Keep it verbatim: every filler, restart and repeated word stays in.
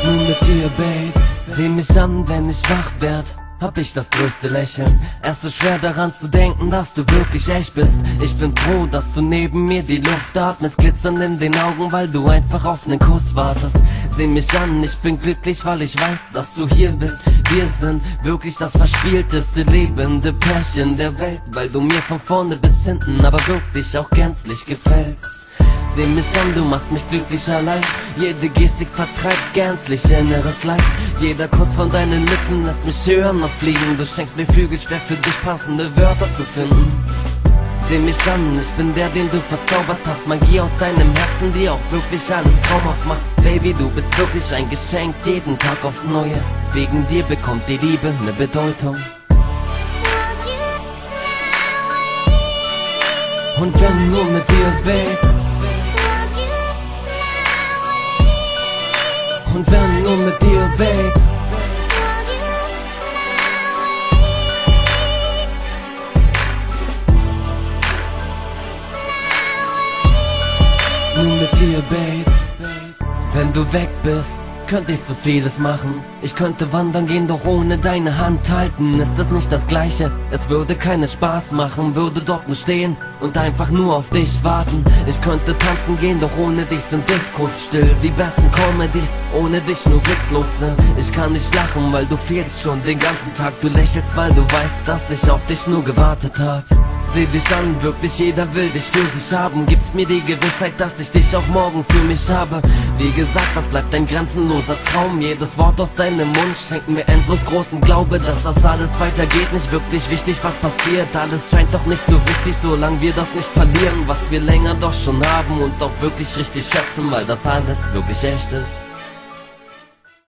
Nur mit dir, Babe. Seh mich an, wenn ich wach werd, hab ich das größte Lächeln. Erst so schwer daran zu denken, dass du wirklich echt bist. Ich bin froh, dass du neben mir die Luft atmest, glitzern in den Augen, weil du einfach auf nen Kuss wartest. Seh mich an, ich bin glücklich, weil ich weiß, dass du hier bist. Wir sind wirklich das verspielteste lebende Pärchen der Welt, weil du mir von vorne bis hinten aber wirklich auch gänzlich gefällst. Seh mich an, du machst mich glücklich allein. Jede Gestik vertreibt gänzlich inneres Leid. Jeder Kuss von deinen Lippen lässt mich hören und fliegen. Du schenkst mir Flügel, schwer für dich passende Wörter zu finden. Seh mich an, ich bin der, den du verzaubert hast. Magie aus deinem Herzen, die auch wirklich alles traumhaft macht. Baby, du bist wirklich ein Geschenk, jeden Tag aufs Neue. Wegen dir bekommt die Liebe ne Bedeutung. Und wenn nur mit dir, Babe. Und wenn nur mit dir, Babe. Nur mit dir, Babe. Wenn du weg bist, könnte ich so vieles machen. Ich könnte wandern gehen, doch ohne deine Hand halten. Ist das nicht das Gleiche? Es würde keinen Spaß machen, würde dort nur stehen und einfach nur auf dich warten. Ich könnte tanzen gehen, doch ohne dich sind Diskos still. Die besten Comedies, ohne dich nur witzlos sind. Ich kann nicht lachen, weil du fehlst schon den ganzen Tag. Du lächelst, weil du weißt, dass ich auf dich nur gewartet hab. Seh dich an, wirklich jeder will dich für sich haben. Gibst mir die Gewissheit, dass ich dich auch morgen für mich habe. Wie gesagt, das bleibt ein grenzenloser Traum. Jedes Wort aus deinem Mund schenkt mir endlos großen Glaube, dass das alles weitergeht. Nicht wirklich wichtig, was passiert. Alles scheint doch nicht so wichtig, solange wir das nicht verlieren, was wir länger doch schon haben und auch wirklich richtig schätzen, weil das alles wirklich echt ist.